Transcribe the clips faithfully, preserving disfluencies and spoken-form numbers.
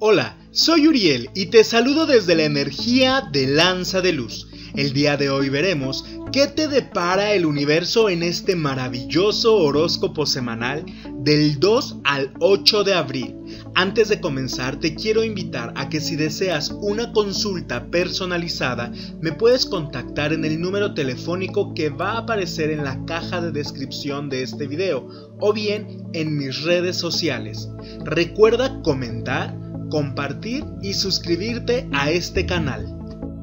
Hola, soy Uriel y te saludo desde la energía de Lanza de Luz. El día de hoy veremos qué te depara el universo en este maravilloso horóscopo semanal del dos al ocho de abril. Antes de comenzar, te quiero invitar a que si deseas una consulta personalizada, me puedes contactar en el número telefónico que va a aparecer en la caja de descripción de este video o bien en mis redes sociales. Recuerda comentar, compartir y suscribirte a este canal.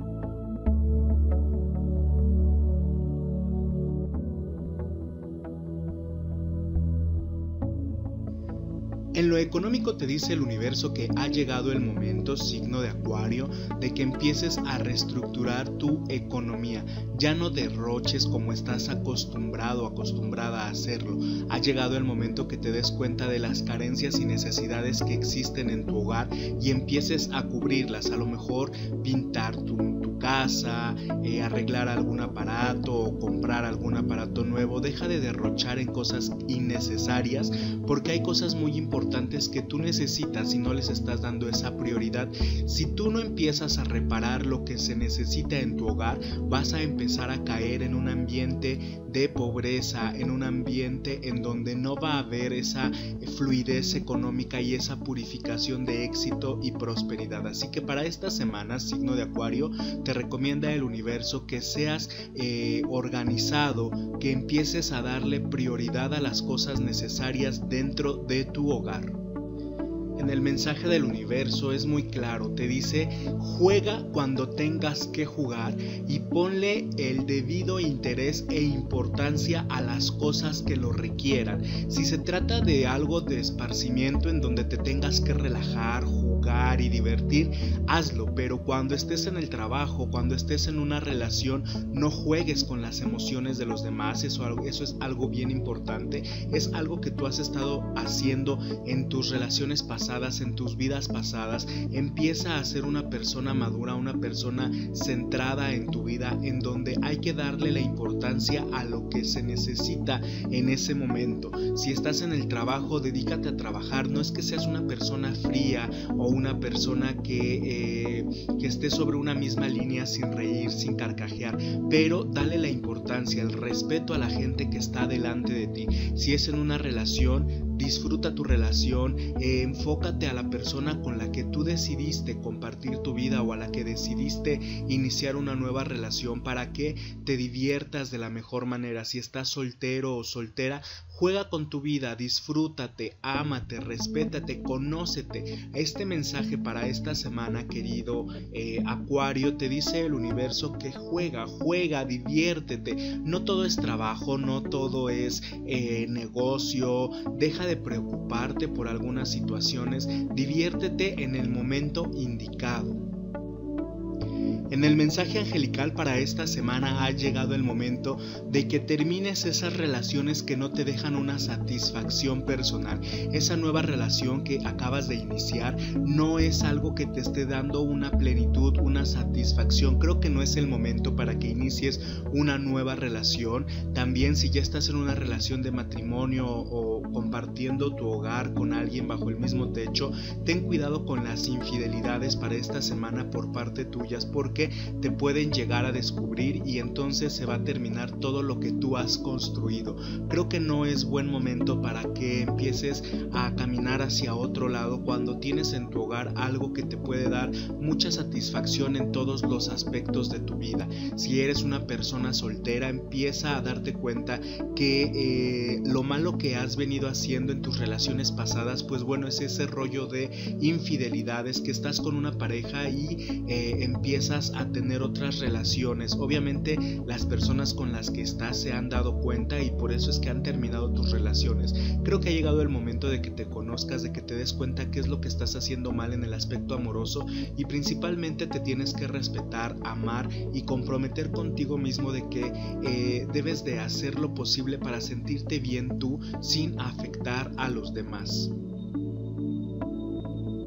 En lo económico te dice el universo que ha llegado el momento, signo de Acuario, de que empieces a reestructurar tu economía. Ya no derroches como estás acostumbrado o acostumbrada a hacerlo. Ha llegado el momento que te des cuenta de las carencias y necesidades que existen en tu hogar y empieces a cubrirlas. A lo mejor pintar tu, tu casa, eh, arreglar algún aparato o comprar algún aparato nuevo. Deja de derrochar en cosas innecesarias porque hay cosas muy importantes que tú necesitas y no les estás dando esa prioridad. Si tú no empiezas a reparar lo que se necesita en tu hogar, vas a empezar a caer en un ambiente de pobreza, en un ambiente en donde no va a haber esa fluidez económica y esa purificación de éxito y prosperidad. Así que para esta semana, signo de Acuario, te recomienda el universo que seas eh, organizado, que empieces a darle prioridad a las cosas necesarias dentro de tu hogar. En el mensaje del universo es muy claro, te dice: juega cuando tengas que jugar y ponle el debido interés e importancia a las cosas que lo requieran. Si se trata de algo de esparcimiento en donde te tengas que relajar, jugar y divertir, hazlo, pero cuando estés en el trabajo, cuando estés en una relación, no juegues con las emociones de los demás. Eso, eso es algo bien importante, es algo que tú has estado haciendo en tus relaciones pasadas, en tus vidas pasadas. Empieza a ser una persona madura, una persona centrada en tu vida, en donde hay que darle la importancia a lo que se necesita en ese momento. Si estás en el trabajo, dedícate a trabajar. No es que seas una persona fría o una persona que, eh, que esté sobre una misma línea sin reír, sin carcajear, pero dale la importancia, el respeto a la gente que está delante de ti. Si es en una relación, disfruta tu relación, eh, enfócate a la persona con la que tú decidiste compartir tu vida o a la que decidiste iniciar una nueva relación para que te diviertas de la mejor manera. Si estás soltero o soltera, juega con tu vida, disfrútate, ámate, respétate, conócete. Este mensaje para esta semana, querido eh, Acuario, te dice el universo que juega, juega, diviértete. No todo es trabajo, no todo es eh, negocio. Deja de preocuparte por algunas situaciones, diviértete en el momento indicado. En el mensaje angelical para esta semana ha llegado el momento de que termines esas relaciones que no te dejan una satisfacción personal. Esa nueva relación que acabas de iniciar no es algo que te esté dando una plenitud, una satisfacción. Creo que no es el momento para que inicies una nueva relación. También si ya estás en una relación de matrimonio o compartiendo tu hogar con alguien bajo el mismo techo, ten cuidado con las infidelidades para esta semana por parte tuyas, porque te pueden llegar a descubrir y entonces se va a terminar todo lo que tú has construido. Creo que no es buen momento para que empieces a caminar hacia otro lado cuando tienes en tu hogar algo que te puede dar mucha satisfacción en todos los aspectos de tu vida. Si eres una persona soltera, empieza a darte cuenta que eh, lo malo que has venido haciendo en tus relaciones pasadas, pues bueno, es ese rollo de infidelidades, que estás con una pareja y eh, empiezas a tener otras relaciones. Obviamente las personas con las que estás se han dado cuenta y por eso es que han terminado tus relaciones. Creo que ha llegado el momento de que te conozcas, de que te des cuenta qué es lo que estás haciendo mal en el aspecto amoroso y principalmente te tienes que respetar, amar y comprometer contigo mismo de que eh, debes de hacer lo posible para sentirte bien tú sin afectar a los demás.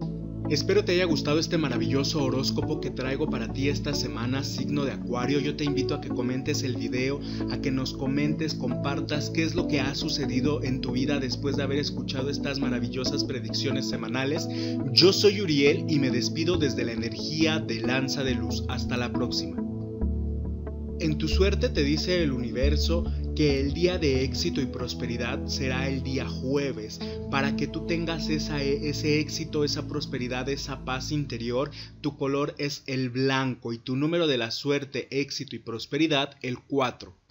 Espero te haya gustado este maravilloso horóscopo que traigo para ti esta semana, signo de Acuario. Yo te invito a que comentes el video, a que nos comentes, compartas qué es lo que ha sucedido en tu vida después de haber escuchado estas maravillosas predicciones semanales. Yo soy Uriel y me despido desde la energía de Lanza de Luz. Hasta la próxima. En tu suerte te dice el universo que el día de éxito y prosperidad será el día jueves. Para que tú tengas esa, ese éxito, esa prosperidad, esa paz interior, tu color es el blanco y tu número de la suerte, éxito y prosperidad, el cuatro.